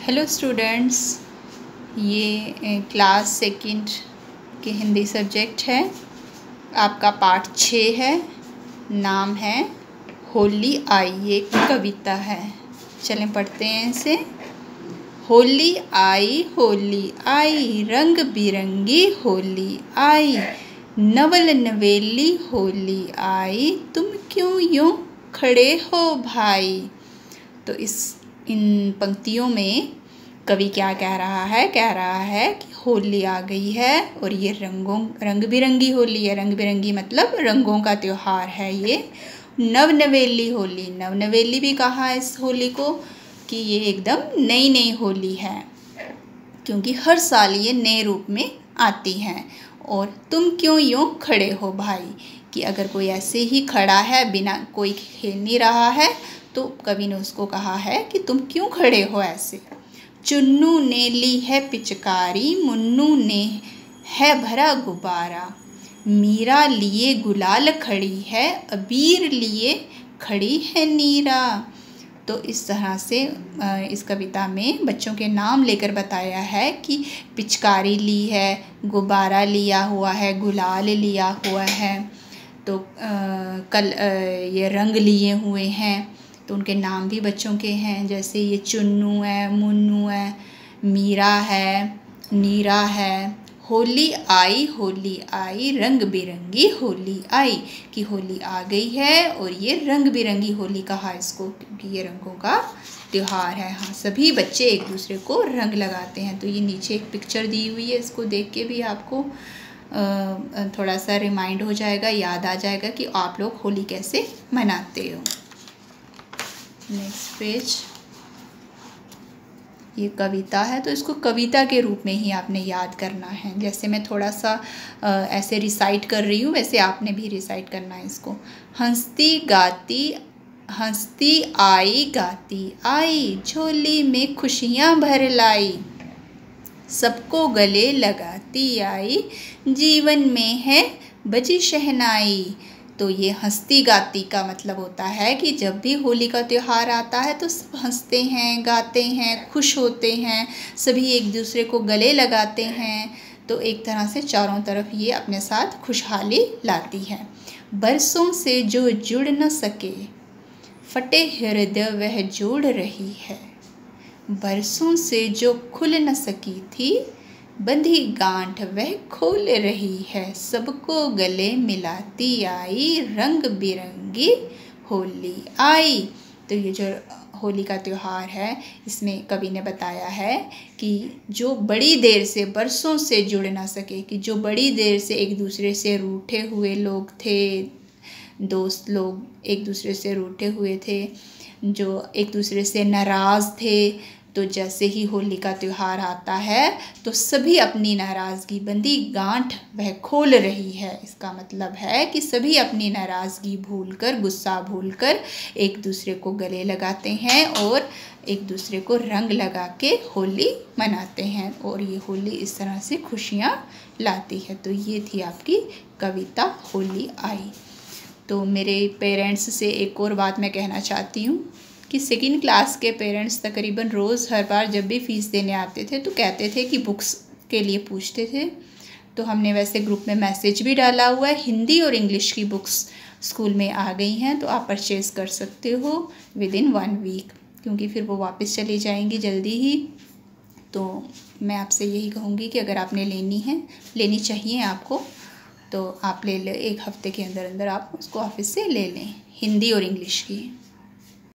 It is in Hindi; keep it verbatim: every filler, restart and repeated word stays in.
हेलो स्टूडेंट्स, ये क्लास सेकंड के हिंदी सब्जेक्ट है। आपका पार्ट छः है। नाम है होली आई। ये कविता है। चलें पढ़ते हैं इसे। होली आई होली आई, रंग बिरंगी होली आई, नवल नवेली होली आई, तुम क्यों यूँ खड़े हो भाई। तो इस इन पंक्तियों में कवि क्या कह रहा है कह रहा है कि होली आ गई है और ये रंगों रंग बिरंगी होली है। रंग बिरंगी मतलब रंगों का त्यौहार है ये। नवनवेली होली, नवनवेली भी कहा है इस होली को कि ये एकदम नई नई होली है, क्योंकि हर साल ये नए रूप में आती है। और तुम क्यों यूँ खड़े हो भाई, कि अगर कोई ऐसे ही खड़ा है बिना कोई खेल नहीं रहा है तो कवि ने उसको कहा है कि तुम क्यों खड़े हो ऐसे। चुन्नू ने ली है पिचकारी, मुन्नू ने है भरा गुब्बारा, मीरा लिए गुलाल खड़ी है, अबीर लिए खड़ी है नीरा। तो इस तरह से इस कविता में बच्चों के नाम लेकर बताया है कि पिचकारी ली है, गुब्बारा लिया हुआ है, गुलाल लिया हुआ है, तो आ, कल आ, ये रंग लिए हुए हैं। तो उनके नाम भी बच्चों के हैं, जैसे ये चुन्नू है, मुन्नू है, मीरा है, नीरा है। होली आई होली आई, रंग बिरंगी होली आई, कि होली आ गई है और ये रंग बिरंगी होली कहा इसको, क्योंकि ये रंगों का त्यौहार है। हाँ, सभी बच्चे एक दूसरे को रंग लगाते हैं। तो ये नीचे एक पिक्चर दी हुई है, इसको देख के भी आपको थोड़ा सा रिमाइंड हो जाएगा, याद आ जाएगा कि आप लोग होली कैसे मनाते हो। नेक्स्ट पेज, ये कविता है तो इसको कविता के रूप में ही आपने याद करना है। जैसे मैं थोड़ा सा आ, ऐसे रिसाइट कर रही हूँ, वैसे आपने भी रिसाइट करना है इसको। हंसती गाती हंसती आई गाती आई, झोली में खुशियाँ भर लाई, सबको गले लगाती आई, जीवन में है बजी शहनाई। तो ये हंसती गाती का मतलब होता है कि जब भी होली का त्यौहार आता है तो सब हंसते हैं, गाते हैं, खुश होते हैं, सभी एक दूसरे को गले लगाते हैं। तो एक तरह से चारों तरफ ये अपने साथ खुशहाली लाती है। बरसों से जो जुड़ न सके, फटे हृदय वह जोड़ रही है, बरसों से जो खुल न सकी थी, बंधी गांठ वह खोल रही है, सबको गले मिलाती आई, रंग बिरंगी होली आई। तो ये जो होली का त्यौहार है, इसमें कवि ने बताया है कि जो बड़ी देर से बरसों से जुड़ ना सके, कि जो बड़ी देर से एक दूसरे से रूठे हुए लोग थे, दोस्त लोग एक दूसरे से रूठे हुए थे, जो एक दूसरे से नाराज़ थे, तो जैसे ही होली का त्यौहार आता है तो सभी अपनी नाराज़गी बंदी गांठ वह खोल रही है। इसका मतलब है कि सभी अपनी नाराज़गी भूलकर, गुस्सा भूलकर एक दूसरे को गले लगाते हैं और एक दूसरे को रंग लगा के होली मनाते हैं, और ये होली इस तरह से खुशियाँ लाती है। तो ये थी आपकी कविता होली आई। तो मेरे पेरेंट्स से एक और बात मैं कहना चाहती हूँ कि सेकेंड क्लास के पेरेंट्स तकरीबन रोज़ हर बार जब भी फ़ीस देने आते थे तो कहते थे कि बुक्स के लिए पूछते थे। तो हमने वैसे ग्रुप में मैसेज भी डाला हुआ है, हिंदी और इंग्लिश की बुक्स स्कूल में आ गई हैं, तो आप परचेज़ कर सकते हो विद इन वन वीक, क्योंकि फिर वो वापस चली जाएंगी जल्दी ही। तो मैं आपसे यही कहूँगी कि अगर आपने लेनी है, लेनी चाहिए आपको, तो आप ले लें, एक हफ़्ते के अंदर अंदर आप उसको ऑफिस से ले लें, हिंदी और इंग्लिश की।